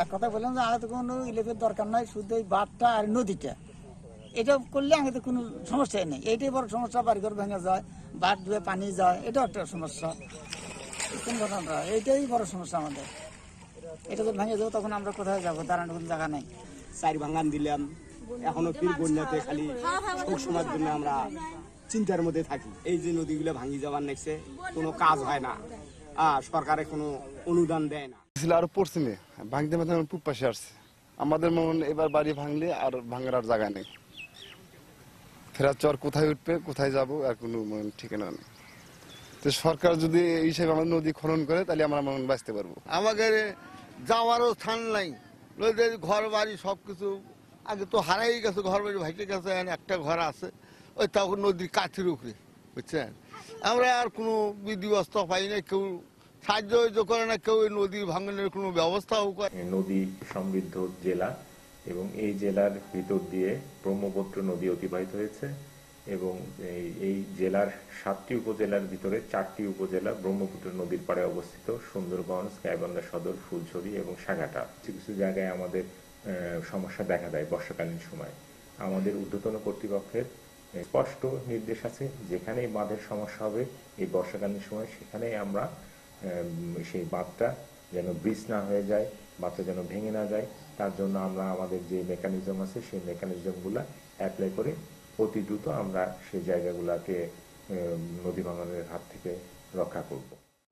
এক কথা বললাম যে আগে তো কোনো ইলেভের দরকার নাই, শুধু এই বাঁধটা আর নদীটা, এটা করলে আগে তো কোনো সমস্যাই নেই। এইটাই বড় সমস্যা, বাড়িঘর ভেঙে যায়, বাঁধ ধুয়ে পানি যায়, এটাও একটা সমস্যা। কোন ঘটনাটা এইটাই বড় সমস্যা আমাদের। এটা তো ভেঙে যাবো, তখন আমরা কোথায় যাবো? দাঁড়ানোর কোনো জায়গা নাই। চার ভাঙান দিলাম, এখনো ফির বন্যাতে খালি সব সময়ের জন্য আমরা চিন্তার মধ্যে থাকি। এই যে নদীগুলো ভাঙি যাওয়ার নেক্সে কোনো কাজ হয় না, সরকারে কোনো অনুদান দেয় না। আরো পশ্চিমে ভাঙতে ভাঙতে পূব পাশে আসছে আমাদের মন। এবার বাড়ি ভাঙলে আর ভাঙার আর জায়গা নেই। ফেরার চর কোথায় উঠবে, কোথায় যাবো আর কোনো ঠিকানা নেই। তো সরকার যদি এই হিসেবে আমাদের নদী খনন করে তাহলে আমরা মন বাঁচতে পারবো। আমাদের যাওয়ারও স্থান নাই, ঘর বাড়ি সবকিছু আগে তো হারাই গেছে, ঘর বাড়ি ভাইটে গেছে, একটা ঘর আছে ওই তখন নদীর কাছের উপরে, বুঝছেন। আমরা আর কোনো বিধি ব্যবস্থা পাই না, কেউ সাহায্য করে না, কেউ নদী ভাঙনের কোনো ব্যবস্থাও করে। নদী সমৃদ্ধ জেলা এবং এই জেলার ভিতর দিয়ে ব্রহ্মপুত্র নদী অতিবাহিত হয়েছে এবং এই জেলার 7টি উপজেলার ভিতরে 4টি উপজেলা ব্রহ্মপুত্র নদীর পাড়ে অবস্থিত। সুন্দরগঞ্জ, গাইবান্ধা সদর, ফুলছড়ি এবং সাগাটা। কিছু কিছু জায়গায় আমাদের সমস্যা দেখা দেয় বর্ষাকালীন সময়। আমাদের ঊর্ধ্বতন কর্তৃপক্ষের স্পষ্ট নির্দেশ আছে, যেখানেই বাঁধের সমস্যা হবে এই বর্ষাকালীন সময়, সেখানেই আমরা সেই বাঁধটা যেন ব্রিজ না হয়ে যায়, বাঁধটা যেন ভেঙে না যায়, তার জন্য আমরা আমাদের যে মেকানিজম আছে সেই মেকানিজমগুলো অ্যাপ্লাই করে অতি দ্রুত আমরা সেই জায়গাগুলোকে নদী ভাঙনের হাত থেকে রক্ষা করব।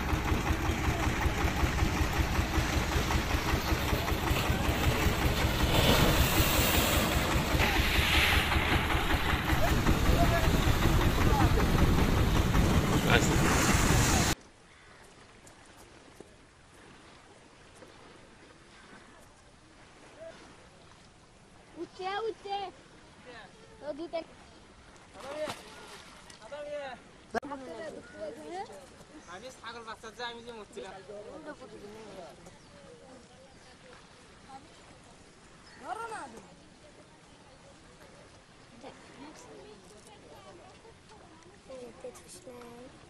আমি ছাগল বাচ্চা যা আমি যে মরছিলাম।